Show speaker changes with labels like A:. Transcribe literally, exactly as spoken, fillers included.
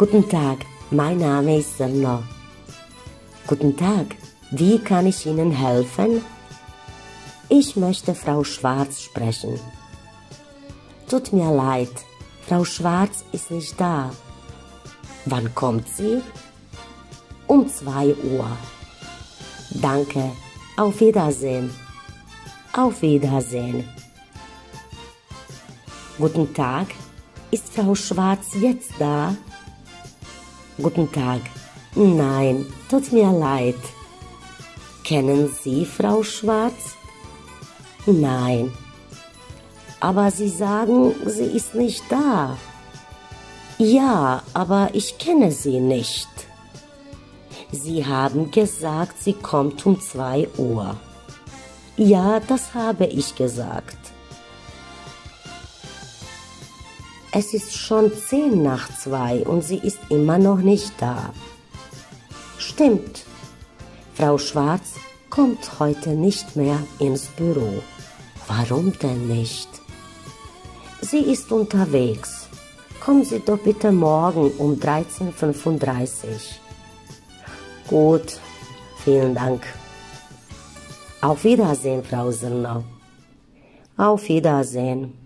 A: Guten Tag, mein Name ist Sirno. Guten Tag, wie kann ich Ihnen helfen? Ich möchte Frau Schwarz sprechen. Tut mir leid, Frau Schwarz ist nicht da. Wann kommt sie? Um zwei Uhr. Danke, auf Wiedersehen. Auf Wiedersehen. Guten Tag, ist Frau Schwarz jetzt da? Guten Tag, nein, tut mir leid. Kennen Sie Frau Schwarz? Nein. Aber Sie sagen, sie ist nicht da. Ja, aber ich kenne sie nicht. Sie haben gesagt, sie kommt um zwei Uhr. Ja, das habe ich gesagt. Es ist schon zehn nach zwei und sie ist immer noch nicht da. Stimmt. Frau Schwarz kommt heute nicht mehr ins Büro. Warum denn nicht? Sie ist unterwegs. Kommen Sie doch bitte morgen um dreizehn Uhr fünfunddreißig. Gut, vielen Dank. Auf Wiedersehen, Frau Sirno. Auf Wiedersehen.